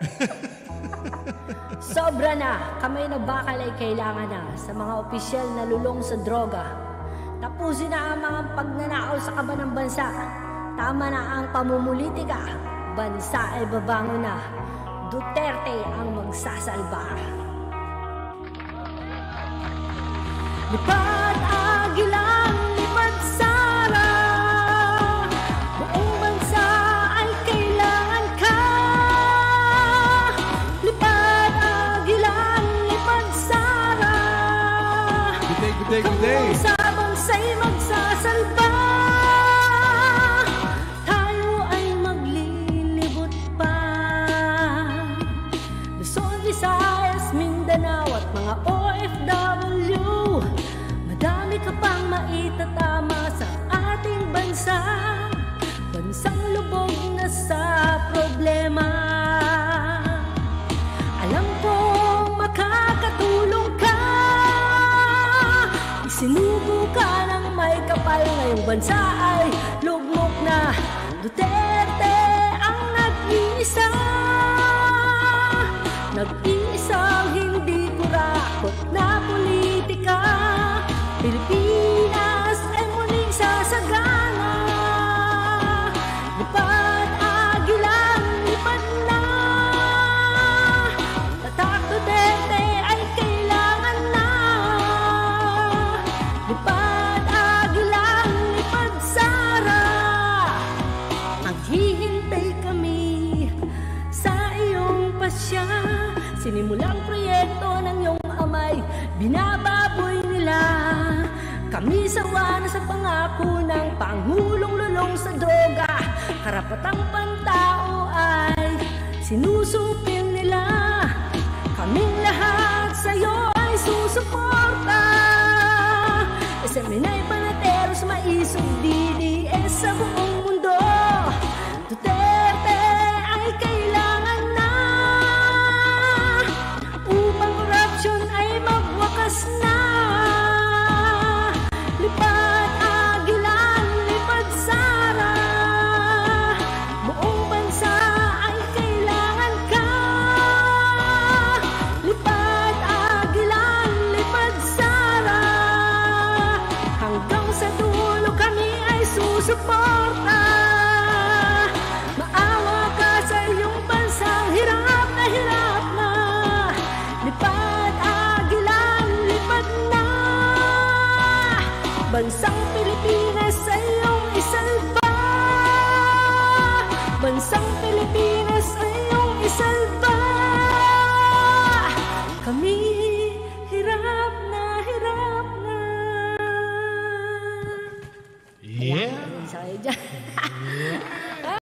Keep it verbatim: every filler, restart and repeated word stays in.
Sobra na, kamay na bakal ay kailangan na sa mga opisyal na lulong sa droga. Tapusin na ang mga pagnanakaw sa kaban ng bansa. Tama na ang pamumulitika, bansa ay babangon na. Duterte ang magsasalba. Lipad agilang, lipad sara, buong bansa ay kailangan ka. Lipad agilang, lipad sara, Good day, good day, good day. kung sa bansa'y magsasalba, tayo ay maglilibot pa. Luzon, Visayas, Mindanao at mga O F W, madami ka pang maitatama sa ating bansa. Bansang lubog na sa problema. Alam kong makakatulong ka. Isinubo ka ng may kapal. Ngayong bansa ay lugmok na. Duterte ang nag-iisa. Nag-iisang hindi kurakot na politika. Pilipinas ay muling sasagana. Lipad agilang, lipad na. Tatak Duterte ay kailangan na. Lipad agilang, lipad sara. Maghihintay kami sa iyong pasya. Sinimulang proyekto ng iyong amay, binababoy nila. Kami sawa na sa pangako ng Pangulong lulong sa droga. Karapatang pantao ay sinusupil nila. Kaming lahat sa'yo ay susuporta. S M N ay panateros, maisog D D S sa buong mundo. Duterte ay kailangan na upang korupsyon ay magwakas na. Lipad agilang, lipad sara, buong bansa ay kailangan ka. Lipad agilang, lipad sara, hanggang sa dulo kami ay susuporta. Maawa ka sa iyong bansang hirap na hirap na. Lipad agilang, lipad na. Bansang Pilipinas ay iyong isalba. Bansang Pilipinas ay iyong isalba. Kami hirap na hirap na. Yeah. Ayan, sa kayo dyan.